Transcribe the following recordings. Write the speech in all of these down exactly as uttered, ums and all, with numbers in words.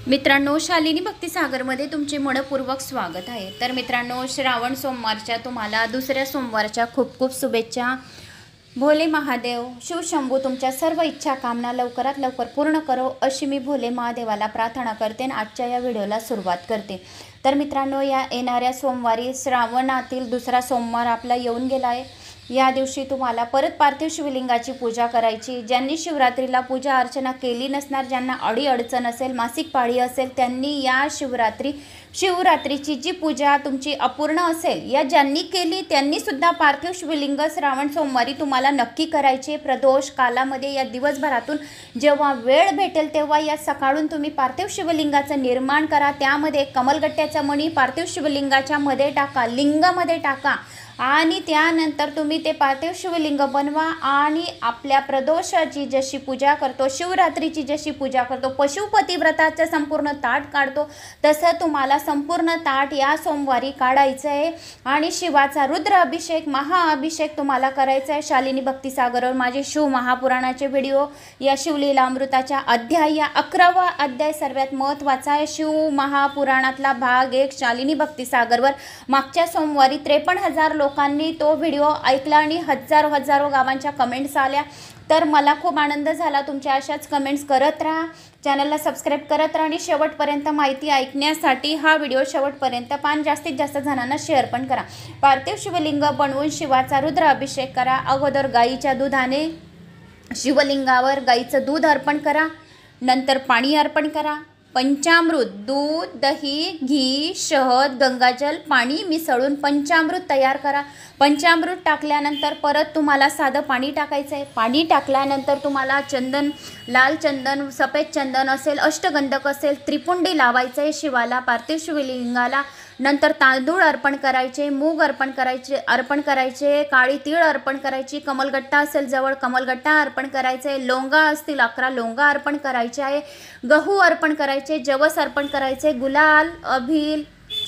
मित्रांनो, शालिनी भक्तिसागरमध्ये तुमचे मनपूर्वक स्वागत आहे। तर मित्रांनो, श्रावण सोमवारच्या तुम्हाला दुसऱ्या सोमवारच्या खूप खूप शुभेच्छा। भोले महादेव शिवशंभू तुमच्या सर्व इच्छा कामना लवकरात लवकर पूर्ण करो अशी मी भोले महादेवाला प्रार्थना करते आणि आजच्या या व्हिडिओला सुरुवात करते। तर मित्रांनो, या येणाऱ्या सोमवारी श्रावणातील दुसरा सोमवार आपला येऊन गेला आहे। या दिवशी तुम्हाला परत पार्थिव शिवलिंगाची पूजा करायची। ज्यांनी शिवरात्रीला पूजा अर्चना केली नसणार, ज्यांना अडी अडचण असेल, मासिक पाळी असेल, त्यांनी या शिवरात्री शिवरात्रीची जी पूजा तुमची अपूर्ण असेल या ज्यांनी केली त्यांनी सुद्धा पार्थिव शिवलिंग श्रावण सोमवारी तुम्हाला नक्की करायचे। प्रदोष कालामध्ये या दिवसभरातून जेव्हा वेळ भेटेल तेव्हा या सकाळून तुम्ही पार्थिव शिवलिंगाचं निर्माण करा। त्यामध्ये कमलगट्ट्याचा मणी पार्थिव शिवलिंगाच्या मध्ये टाका, लिंगामध्ये टाका आणि त्यानंतर तुम्ही ते पार्थिव शिवलिंग बनवा आणि आपल्या प्रदोषाची जशी पूजा करतो, शिवरात्रीची जशी पूजा करतो, पशुपती व्रताचं संपूर्ण ताट काढतो तसं तुम्हाला संपूर्ण ताट या सोमवारी काढायचं आहे आणि शिवाचा रुद्र अभिषेक महाअभिषेक तुम्हाला करायचा आहे। शालिनी भक्तिसागरवर माझे शिव महापुराणाचे व्हिडिओ, या शिवलीला अमृताच्या अध्याय, या अकरावा अध्याय सर्वात महत्त्वाचा आहे। शिव महापुराणातला भाग एक शालिनी भक्तिसागरवर मागच्या सोमवारी त्रेपन्न हजार लोकांनी तो व्हिडिओ ऐकला आणि हजारो हजारो गावांच्या कमेंट्स आल्या। तर मला खूप आनंद झाला। तुमच्या अशाच कमेंट्स करत राहा, चॅनलला सबस्क्राईब करत राहा आणि शेवटपर्यंत माहिती ऐकण्यासाठी हा व्हिडिओ शेवटपर्यंत पान जास्तीत जास्त जणांना शेअर पण करा। पार्थिव शिवलिंग बनवून शिवाचा रुद्र अभिषेक करा। अगोदर गाईच्या दुधाने शिवलिंगावर गाईचं दूध अर्पण करा, नंतर पाणी अर्पण करा। पंचामृत दूध, दही, घी, शहद, गंगाजल, पाणी मिसळून पंचामृत तयार करा। पंचामृत टाकल्यानंतर परत तुम्हाला साधं पाणी टाकायचं आहे। पाणी टाकल्यानंतर तुम्हाला चंदन, लाल चंदन, सफेद चंदन असेल, अष्टगंधक असेल, त्रिपुंडी लावायचं आहे शिवाला, पार्थिव शिवलिंगाला। नंतर तांदूळ अर्पण करायचे, मूग अर्पण करायचे अर्पण करायचे काळी तीळ अर्पण करायची, कमलगट्टा असेल जवळ कमलगट्टा अर्पण करायचे, लोंगा असतील अकरा लोंगा अर्पण करायचे आहे, गहू अर्पण करायचे, जवस अर्पण करायचे, गुलाल, अभिल,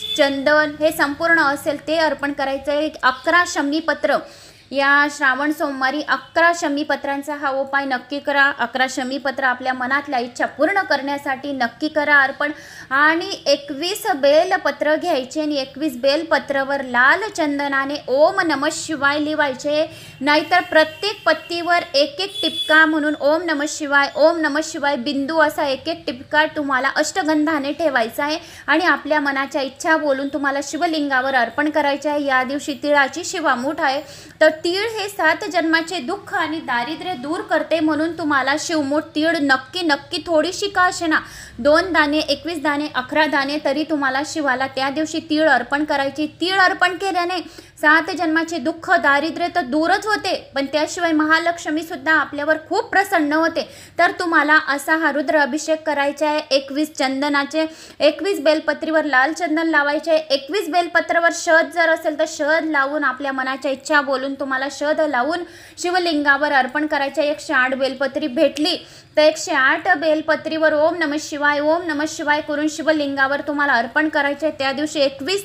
चंदन हे संपूर्ण असेल ते अर्पण करायचं आहे। अकरा शमीपत्र या श्रावण सोमवारी अकरा शमीपत्रांचा हा उपाय नक्की करा। अकरा शमीपत्र आपल्या मनातल्या इच्छा पूर्ण करण्यासाठी नक्की करा अर्पण। आणि एकवीस बेलपत्र घ्यायचे आणि एकवीस बेलपत्रावर लाल चंदनाने ओम नमः शिवाय लिहायचे, नाहीतर प्रत्येक पत्तीवर एक एक टिपका म्हणून ओम नमः शिवाय ओम नमः शिवाय बिंदू असा एक एक टिपका तुम्हाला अष्टगंधाने ठेवायचा आहे आणि आपल्या मनाच्या इच्छा बोलून तुम्हाला शिवलिंगावर अर्पण करायचे आहे। या दिवशी तिळाची शिवामूठ आहे, तर तीळ हे सात जन्माचे दुःख आणि दारिद्र्य दूर करते म्हणून तुम्हाला शिवमूठ तीळ नक्की नक्की थोडीशी का असेना, दोन दाणे, एकवीस दाणे, अकरा दाणे तरी तुम्हाला शिवाला त्या दिवशी तीळ अर्पण करायची। तीळ अर्पण केल्याने सात जन्माचे दुःख दारिद्र्य तर दूरच होते, पण त्याशिवाय महालक्ष्मी सुद्धा आपल्यावर खूप प्रसन्न होते। तर तुम्हाला असा हा रुद्र अभिषेक करायचा आहे। एकवीस चंदनाचे, एकवीस बेलपत्रीवर लाल चंदन लावायचे, एकवीस बेलपत्रावर शहद जर असेल तर शहद लावून आपल्या मनाच्या इच्छा बोलून तुम्हाला शहद लावून शिवलिंगावर अर्पण करायचे। एकशे आठ बेलपत्री भेटली तर एकशे आठ बेलपत्रीवर ओम नमः शिवाय ओम नमः शिवाय करून शिवलिंगावर तुम्हाला अर्पण करायचे। त्या दिवशी एकवीस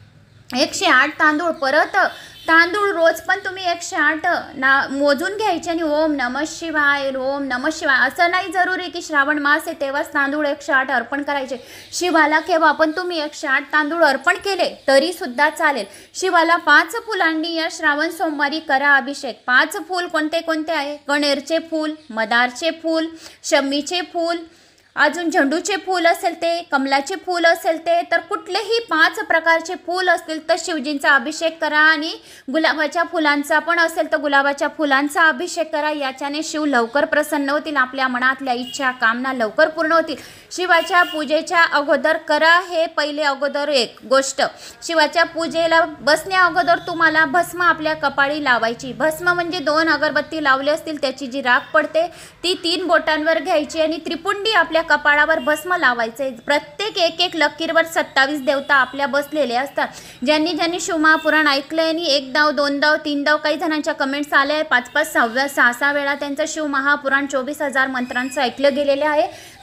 एकशे आठ तांदूळ, परत तांदूळ रोज पण तुम्ही एकशे आठ ना मोजून घ्यायचे आणि ओम नमः शिवाय ओम नमः शिवाय असं नाही जरुरी की श्रावण मास आहे तेव्हाच तांदूळ एकशे आठ अर्पण करायचे शिवाला। केव्हा पण तुम्ही एकशे आठ तांदूळ अर्पण केले तरी सुद्धा चालेल। शिवाला पाच फुलांनी या श्रावण सोमवारी करा अभिषेक। पाच फूल कोणते कोणते आहे? कणेरचे फूल, मदारचे फूल, शमीचे फूल, अजून झेंडूचे फूल असेल ते, कमलाचे फूल असेल ते, तर कुठलेही पाच प्रकारचे फूल असतील तर शिवजींचा अभिषेक करा। आणि गुलाबाच्या फुलांचा पण असेल तर गुलाबाच्या फुलांचा अभिषेक करा। याच्याने शिव लवकर प्रसन्न होतील, आपल्या मनातल्या इच्छा कामना लवकर पूर्ण होतील। शिवाच्या पूजेच्या अगोदर करा हे पहिले अगोदर एक गोष्ट। शिवाच्या पूजेला बसण्या अगोदर तुम्हाला भस्म आपल्या कपाळी लावायची। भस्म म्हणजे दोन अगरबत्ती लावले असतील त्याची जी राख पडते ती तीन बोटांवर घ्यायची आणि त्रिपुंडी आपल्या कपाळावर भस्म लावायचे। प्रत्येक एक एक लकीरवर सत्तावीस देवता आपल्या बसलेले असतात। ज्यांनी ज्यांनी शिवमहापुराण ऐकलंय आणि एक दाव, दोन दाव, तीन दाव, काही जणांच्या कमेंट्स आले पाच पाच सहाव्या सहा सहा वेळा त्यांचं शिवमहापुराण चोवीस हजार मंत्रांचं ऐकलं गेलेलं आहे।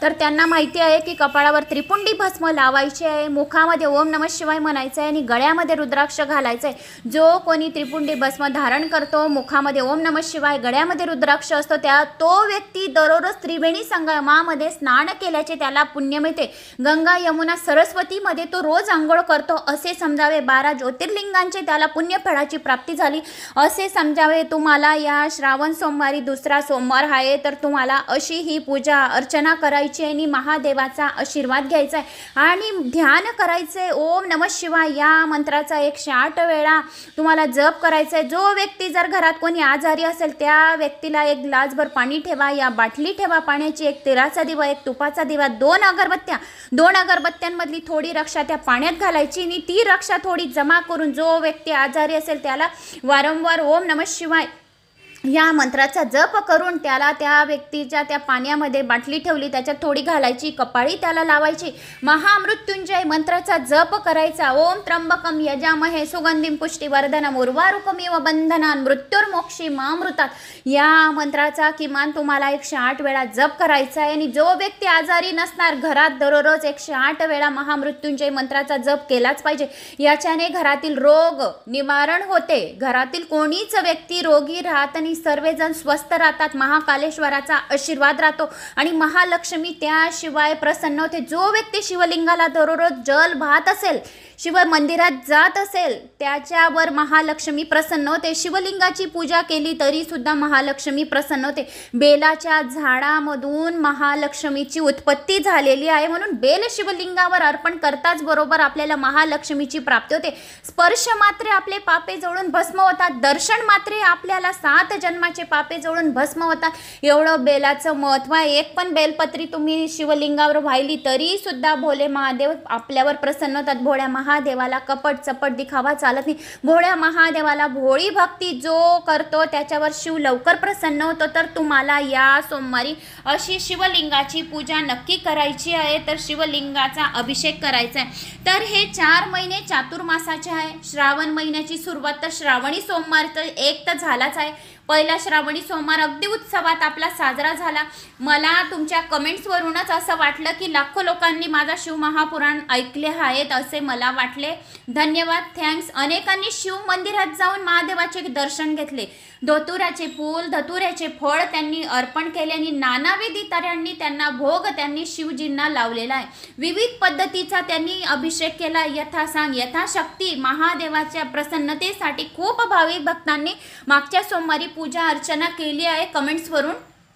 तर त्यांना माहिती आहे की कपाळावर त्रिपुंडी भस्म लावायची आहे, मुखामध्ये ओम नमः शिवाय म्हणायचं आहे आणि गळ्यामध्ये रुद्राक्ष घालायचं आहे। जो कोणी त्रिपुंडी भस्म धारण करतो, मुखामध्ये ओम नमः शिवाय, गळ्यामध्ये रुद्राक्ष असतो, त्या तो व्यक्ती दररोज त्रिवेणी संगमामध्ये स्नान केल्याचे त्याला पुण्य मिळते। गंगा यमुना सरस्वतीमध्ये तो रोज आंघोळ करतो असे समजावे। बारा ज्योतिर्लिंगांचे त्याला पुण्यफळाची प्राप्ती झाली असे समजावे। तुम्हाला या श्रावण सोमवारी दुसरा सोमवार आहे तर तुम्हाला अशी ही पूजा अर्चना करायची आणि महादेवाचा आशीर्वाद घ्यायचा आहे आणि ध्यान करायचे। ओम नमः शिवाय या मंत्राचा एकशे आठ वेळा तुम्हाला जप करायचा आहे। जो व्यक्ती जर घरात कोणी आजारी असेल त्या व्यक्तीला एक ग्लासभर पाणी ठेवा, या बाटली ठेवा पाण्याची, एक तेलाचा दिवा, एक तुपाचा दिवा, दोन अगरबत्त्या, दोन अगरबत्त्यांमधली थोडी रक्षा त्या पाण्यात घालायची आणि ती रक्षा थोडी जमा करून जो व्यक्ती आजारी असेल त्याला वारंवार ओम नमः शिवाय या मंत्राचा जप करून त्याला त्या व्यक्तीच्या त्या पाण्यामध्ये बाटली ठेवली त्याच्यात थोडी घालायची, कपाळी त्याला लावायची, महामृत्युंजय मंत्राचा जप करायचा। ओम त्र्यंबकम यजामहे सुगंधिम पुष्टिवर्धनम उर्वारुकमिव बंधनान् मृत्युर्मोक्षी मामृतात या मंत्राचा किमान तुम्हाला एकशे आठ वेळा जप करायचा आहे। आणि जो व्यक्ती आजारी नसणार घरात दररोज एकशे आठ वेळा महामृत्युंजय मंत्राचा जप केलाच पाहिजे। याच्याने घरातील रोग निवारण होते, घरातील कोणीच व्यक्ती रोगी राहत नाही, सर्वजण स्वस्थ राहतात, महाकालेश्वराचा आशीर्वाद राहतो आणि महालक्ष्मी त्याशिवाय प्रसन्न होते। जो व्यक्ती शिवलिंगाला दररोज जल वाहत असेल, शिव मंदिरात जात असेल त्याच्यावर महालक्ष्मी प्रसन्न होते। शिवलिंगाची पूजा केली तरी सुद्धा महालक्ष्मी प्रसन्न होते। बेलाच्या झाडामधून महालक्ष्मीची उत्पत्ती झालेली आहे म्हणून बेल शिवलिंगावर अर्पण करताच बरोबर आपल्याला महालक्ष्मीची प्राप्ती होते। स्पर्श मात्रे आपले पापे जळून भस्म होतात, दर्शन मात्रे आपल्याला सात जन्माचे पापे जळून भस्म होतात। एवढं बेलाचं महत्त्व आहे। एक पण बेलपत्री तुम्ही शिवलिंगावर वाहिली तरी सुद्धा भोले महादेव आपल्यावर प्रसन्न होतात। भोळ्या महादेवाला कपट चपट दिखावा चालत नाही। भोळ्या महादेवाला भोळी भक्ती जो करतो त्याच्यावर शिव लवकर प्रसन्न होतो। तर तुम्हाला या सोमवारी अशी शिवलिंगाची पूजा नक्की करायची आहे, तर शिवलिंगाचा अभिषेक करायचा आहे। तर हे चार महिने चातुर्मासाचे आहे। श्रावण महिन्याची सुरुवात तर श्रावणी सोमवार तर एक तर झालाच आहे। पहिला श्रावणी सोमवार अगदी उत्सवात आपला साजरा झाला। मला तुमच्या कमेंट्सवरूनच असं वाटलं की लाखो लोकांनी माझा शिव महापुराण ऐकले आहेत असे मला वाटले। धन्यवाद, थँक्स। अनेकांनी शिव मंदिरात जाऊन महादेवाचे दर्शन घेतले, धतुऱ्याचे फूल धतुऱ्याचे फळ त्यांनी अर्पण केले आणि नानाविध तऱ्यांनी त्यांना भोग त्यांनी शिवजींना लावलेला आहे। विविध पद्धतीचा त्यांनी अभिषेक केला, यथासांग यथाशक्ती महादेवाच्या प्रसन्नतेसाठी खूप भाविक भक्तांनी मागच्या सोमवारी पूजा अर्चना केली आहे। कमेंट्सवरून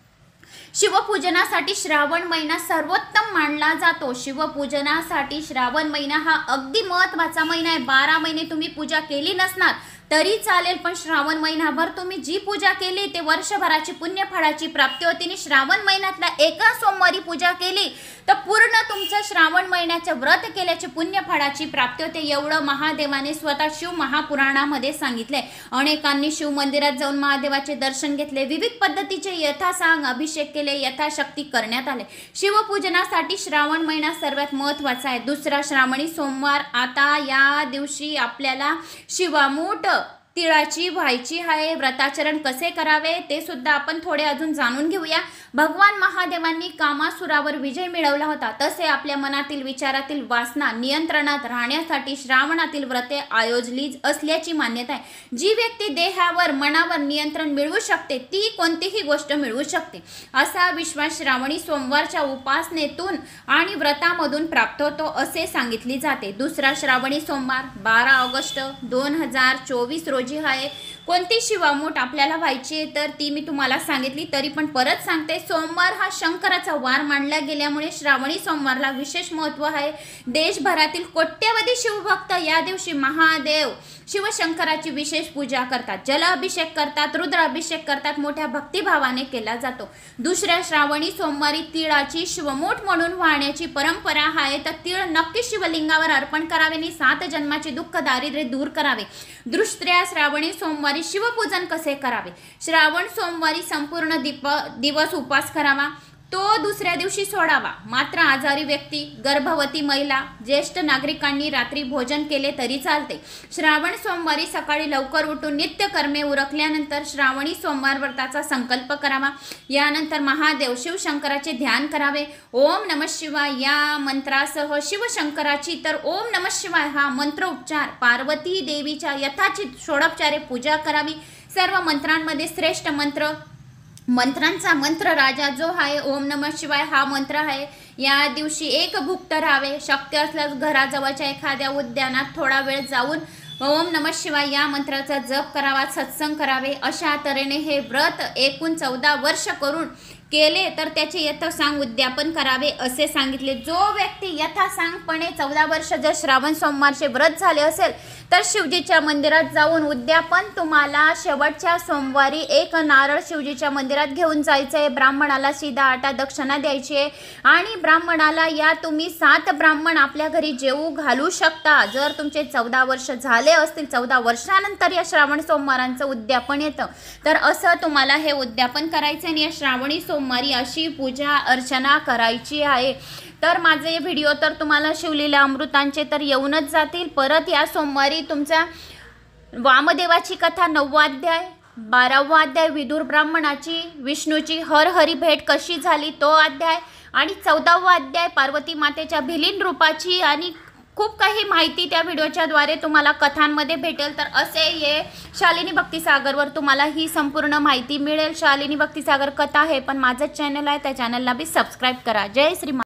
शिवपूजनासाठी श्रावण महिना सर्वोत्तम मानला जातो। शिवपूजनासाठी श्रावण महिना हा अगदी महत्त्वाचा महिना आहे। बारा महिने तुम्ही पूजा केली नसणार तरी चालेल, पण श्रावण महिनाभर तुम्ही जी पूजा केली ते वर्षभराची पुण्यफळाची प्राप्ती होती। आणि श्रावण महिन्यातल्या एका सोमवारी पूजा केली तर पूर्ण तुमचं श्रावण महिन्याचं व्रत केल्याची पुण्यफळाची प्राप्ती होते। एवढं महादेवाने स्वतः शिव महापुराणामध्ये सांगितले। अनेकांनी शिव मंदिरात जाऊन महादेवाचे दर्शन घेतले, विविध पद्धतीचे यथासांग अभिषेक केले, यथाशक्ती करण्यात आले। शिवपूजनासाठी श्रावण महिना सर्वात महत्त्वाचा आहे। दुसरा श्रावणी सोमवार आता या दिवशी आपल्याला शिवामूठ तिळाची व्हायची आहे। व्रताचरण कसे करावे ते सुद्धा आपण थोडे अजून जाणून घेऊया। भगवान महादेवांनी कामासुरावर विजय मिळवला होता, तसे आपल्या मनातील विचारातील वासना नियंत्रणात राहण्यासाठी श्रावणातील व्रते आयोजली असल्याची मान्यता आहे। जी व्यक्ती देहावर मनावर नियंत्रण मिळवू शकते ती कोणतीही गोष्ट मिळवू शकते असा विश्वास श्रावणी सोमवारच्या उपासनेतून आणि व्रतामधून प्राप्त होतो असे सांगितले जाते। दुसरा श्रावणी सोमवार बारा ऑगस्ट दोन हजार चोवीस रोजी आहे। कोणती शिवामूठ आपल्याला व्हायची तर ती मी तुम्हाला सांगितली, तरी पण परत सांगते। सोमवार हा शंकराचा वार मानला गेल्यामुळे श्रावणी सोमवारला विशेष महत्त्व आहे। देशभरातील कोट्यवधी शिवभक्त या दिवशी महादेव शिवशंकराची विशेष पूजा करतात, जल अभिषेक करतात, रुद्र अभिषेक करतात, मोठ्या भक्तिभावाने केला जातो। दुसऱ्या श्रावणी सोमवारी तिळाची शिवमूठ म्हणून वाहण्याची परंपरा आहे, तर तीळ नक्की शिवलिंगावर अर्पण करावे आणि सात जन्माचे दुःख दारिद्र्य दूर करावे। दुसऱ्या श्रावणी सोमवारी शिवपूजन कसे करावे? श्रावण सोमवारी संपूर्ण दीप दिवस उपवास करावा, तो दुसऱ्या दिवशी सोडावा. मात्र आजारी व्यक्ती, गर्भवती महिला, ज्येष्ठ नागरिकांनी रात्री भोजन केले तरी चालते. श्रावण सोमवारी सकाळी लवकर उठून नित्यकर्मे उरकल्यानंतर श्रावणी सोमवार व्रताचा संकल्प करावा. यानंतर महादेव शिवशंकराचे ध्यान करावे. ओम नमः शिवाय या मंत्रासह शिवशंकराची तर ओम नमः शिवाय हा मंत्रोच्चार पार्वती देवीच्या यथाचित षोडोपचारे पूजा करावी. सर्व मंत्रांमध्ये श्रेष्ठ मंत्र मंत्रांचा मंत्र राजा जो आहे ओम नमः शिवाय हा मंत्र आहे. या दिवशी एक भुक्त राहावे. शक्य असल्यास घराजवळच्या एखाद्या उद्यानात थोडा वेळ जाऊन ओम नमः शिवाय या मंत्राचा जप करावा, सत्संग करावे. अशा तऱ्हेने हे व्रत एकूण चौदा वर्ष करून केले तर त्याचे यथासांग उद्यापन करावे असे सांगितले. जो व्यक्ती यथासांगपणे चौदा वर्ष जर श्रावण सोमवारचे व्रत झाले असेल तर शिवजीच्या मंदिरात जाऊन उद्यापन तुम्हाला शेवटच्या सोमवारी एक नारळ शिवजीच्या मंदिरात घेऊन जायचं आहे. ब्राह्मणाला सीधा आटा दक्षिणा द्यायची आहे आणि ब्राह्मणाला या तुम्ही सात ब्राह्मण आपल्या घरी जेवू घालू शकता. जर तुमचे चौदा वर्ष झाले असतील, चौदा वर्षानंतर या श्रावण सोमवारांचं उद्यापन येतं, तर असं तुम्हाला हे उद्यापन करायचं आणि या श्रावणी सोमवारी अशी पूजा अर्चना करायची आहे. तर माझे व्हिडिओ तर तुम्हाला शिवलेल्या अमृतांचे तर येऊनच जातील. परत या सोमवारी तुमचा वामदेवाची कथा नववा अध्याय, बारावा अध्याय विदुर ब्राह्मणाची विष्णूची हर हरी भेट कशी झाली तो अध्याय आणि चौदावा अध्याय पार्वती मातेच्या भिलीन रूपाची आणि खूप काही माहिती त्या व्हिडिओच्या द्वारे तुम्हाला कथांमध्ये भेटेल. तर असे हे शालिनी भक्तिसागरवर तुम्हाला ही संपूर्ण माहिती मिळेल. शालिनी भक्तिसागर कथा आहे पण माझं चॅनल आहे, त्या चॅनलला बी सबस्क्राईब करा. जय श्री